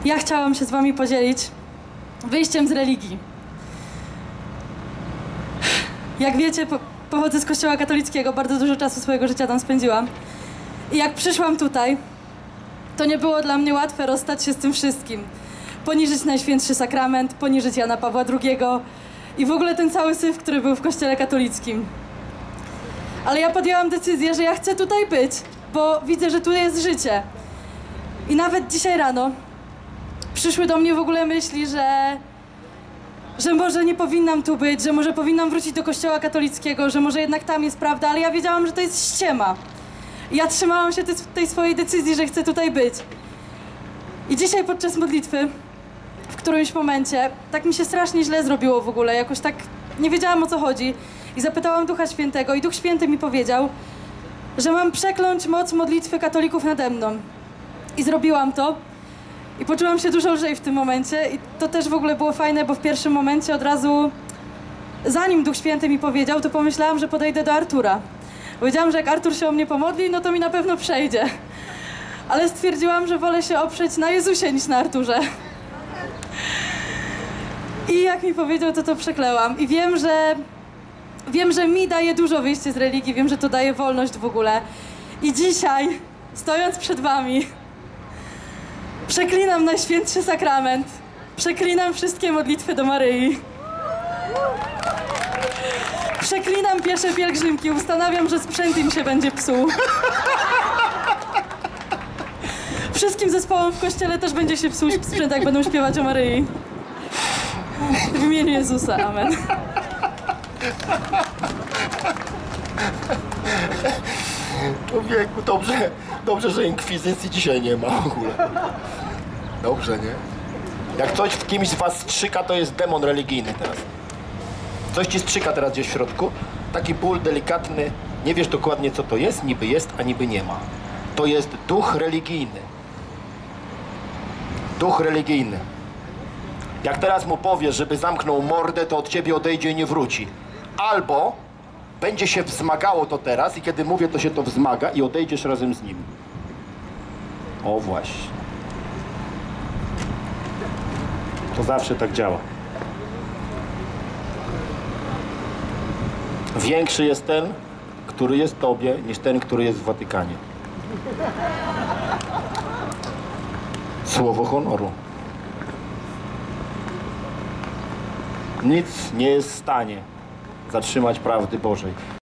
Ja chciałam się z wami podzielić wyjściem z religii. Jak wiecie, pochodzę z kościoła katolickiego, bardzo dużo czasu swojego życia tam spędziłam. I jak przyszłam tutaj, to nie było dla mnie łatwe rozstać się z tym wszystkim. Poniżyć Najświętszy Sakrament, poniżyć Jana Pawła II i w ogóle ten cały syf, który był w kościele katolickim. Ale ja podjęłam decyzję, że ja chcę tutaj być, bo widzę, że tu jest życie. I nawet dzisiaj rano przyszły do mnie w ogóle myśli, że może nie powinnam tu być, że może powinnam wrócić do kościoła katolickiego, że może jednak tam jest prawda, ale ja wiedziałam, że to jest ściema. I ja trzymałam się tej swojej decyzji, że chcę tutaj być. I dzisiaj podczas modlitwy, w którymś momencie, tak mi się strasznie źle zrobiło w ogóle, jakoś tak nie wiedziałam, o co chodzi. I zapytałam Ducha Świętego i Duch Święty mi powiedział, że mam przekląć moc modlitwy katolików nade mną. I zrobiłam to. I poczułam się dużo lżej w tym momencie i to też w ogóle było fajne, bo w pierwszym momencie od razu, zanim Duch Święty mi powiedział, to pomyślałam, że podejdę do Artura. Powiedziałam, że jak Artur się o mnie pomodli, no to mi na pewno przejdzie. Ale stwierdziłam, że wolę się oprzeć na Jezusie niż na Arturze. I jak mi powiedział, to przeklęłam. I wiem, że mi daje dużo wyjście z religii, wiem, że to daje wolność w ogóle. I dzisiaj, stojąc przed wami, przeklinam Najświętszy Sakrament. Przeklinam wszystkie modlitwy do Maryi. Przeklinam piesze pielgrzymki. Ustanawiam, że sprzęt im się będzie psuł. Wszystkim zespołom w kościele też będzie się psuł sprzęt, jak będą śpiewać o Maryi. W imieniu Jezusa. Amen. Człowieku, dobrze, że inkwizycji dzisiaj nie ma w ogóle. Dobrze, nie? Jak coś w kimś z was strzyka, to jest demon religijny teraz. Coś ci strzyka teraz gdzieś w środku. Taki ból delikatny. Nie wiesz dokładnie, co to jest. Niby jest, a niby nie ma. To jest duch religijny. Duch religijny. Jak teraz mu powiesz, żeby zamknął mordę, to od ciebie odejdzie i nie wróci. Albo będzie się wzmagało to teraz i kiedy mówię, to się to wzmaga i odejdziesz razem z nim. O właśnie. To zawsze tak działa. Większy jest ten, który jest tobie, niż ten, który jest w Watykanie. Słowo honoru. Nic nie jest w stanie zatrzymać prawdy Bożej.